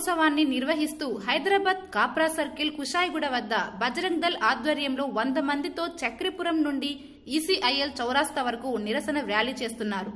దినోత్సవాన్ని నిర్వహిస్తూ హైదరాబాద్ కాప్రా సర్కిల్ కుషాయిగూడ వద్ద బజరంగ్ దళ్ ఆధ్వర్యంలో 100 మందితో చక్రపురం నుండి ఈసీఐఎల్ చౌరాస్తా వరకు నిరసన ర్యాలీ చేస్తున్నారు.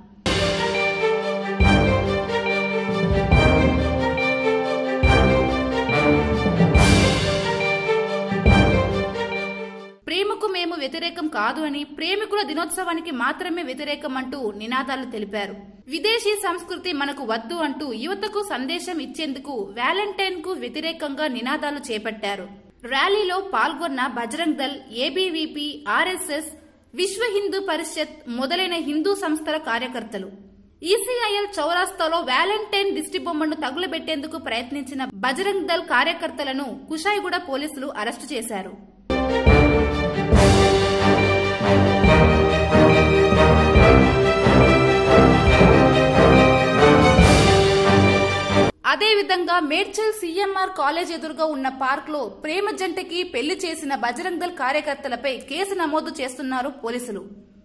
ప్రేమకు మేము వ్యతిరేకం కాదు అని, ప్రేమికుల దినోత్సవానికి మాత్రమే వ్యతిరేకం అంటూ నినాదాలు తెలిపారు. విదేశీ సంస్కృతి మనకు వద్దు అంటూ యువతకు సందేశం ఇచ్చేందుకు వ్యాలంటైన్ కు వ్యతిరేకంగా నినాదాలు చేపట్టారు. ర్యాలీలో పాల్గొన్న బజరంగ్ దళ్, ఏబీవీపీ, ఆర్ఎస్ఎస్, విశ్వ హిందూ పరిషత్ మొదలైన హిందూ సంస్థల కార్యకర్తలు. ఈసీఐఎల్ చౌరాస్తాలో వ్యాలంటైన్ దిష్టిబొమ్మను తగులబెట్టేందుకు ప్రయత్నించిన బజరంగ్ దళ్ కార్యకర్తలను కుషాయిగూడ పోలీసులు అరెస్టు చేశారు. అదేవిధంగా మేడ్చల్ సీఎంఆర్ కాలేజ్ ఎదురుగా ఉన్న పార్క్ లో ప్రేమ జంటకి పెళ్లి చేసిన బజరంగ్ దళ్ కార్యకర్తలపై కేసు నమోదు చేస్తున్నారు పోలీసులు.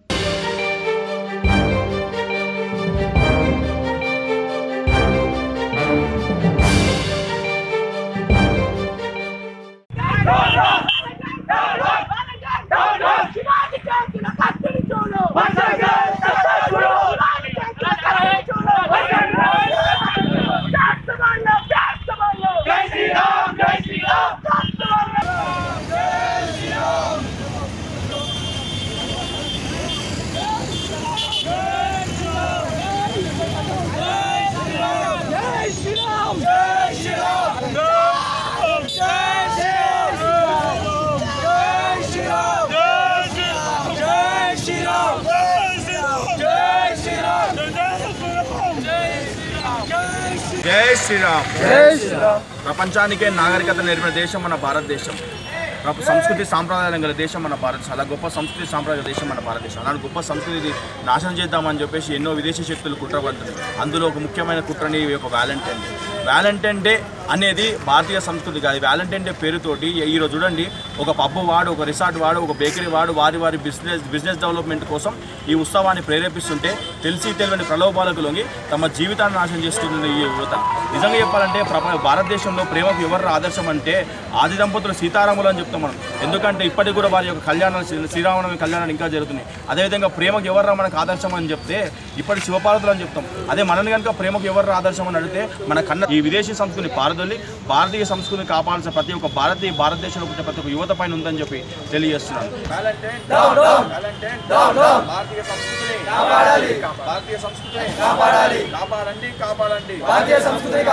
జై శ్రీరామ్. జై శ్రీరామ్. ప్రపంచానికే నాగరికత నేర్పిన దేశం మన భారతదేశం. సంస్కృతి సాంప్రదాయాలు గల దేశం మన భారతదేశం. అలా గొప్ప సంస్కృతి సాంప్రదాయ దేశం మన భారతదేశం. అలాంటి గొప్ప సంస్కృతిని నాశనం చేద్దామని చెప్పేసి ఎన్నో విదేశీ శక్తులు కుట్రపడుతుంది. అందులో ఒక ముఖ్యమైన కుట్రని ఒక వ్యాలంటైన్ డే అనేది భారతీయ సంస్కృతి కాదు. వ్యాలంటైన్ డే పేరుతోటి ఈరోజు చూడండి, ఒక పబ్ వాడు, ఒక రిసార్ట్ వాడు, ఒక బేకరీ వాడు వారి బిజినెస్ డెవలప్మెంట్ కోసం ఈ ఉత్సవాన్ని ప్రేరేపిస్తుంటే తెలిసి తెలియని ప్రలోభాలకు లొంగి తమ జీవితాన్ని నాశనం చేస్తుంది ఈ యువత. నిజంగా చెప్పాలంటే భారతదేశంలో ప్రేమకు ఎవరు ఆదర్శం అంటే ఆది దంపతులు సీతారాములు అని చెప్తాం మనం. ఎందుకంటే ఇప్పటికి కూడా వారి యొక్క కళ్యాణాలు, శ్రీరామనవమి కళ్యాణాలు ఇంకా జరుగుతున్నాయి. అదేవిధంగా ప్రేమకు ఎవరు మనకు ఆదర్శం అని చెప్తే ఇప్పటి శివపార్వతులు అని చెప్తాం. అదే మనని కనుక ప్రేమకు ఎవరు ఆదర్శం అని అడిగితే మన కన్న ఈ విదేశీ సంస్కృతిని పారదొల్లి భారతీయ సంస్కృతిని కాపాడాల్సిన ప్రతి ఒక్క భారతదేశంలో పుట్టిన ప్రతి ఒక్క యువత పైన ఉందని చెప్పి తెలియజేస్తున్నాను.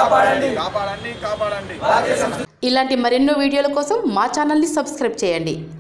ఇలాంటి మరెన్నో వీడియోల కోసం మా ఛానల్ని సబ్స్క్రైబ్ చేయండి.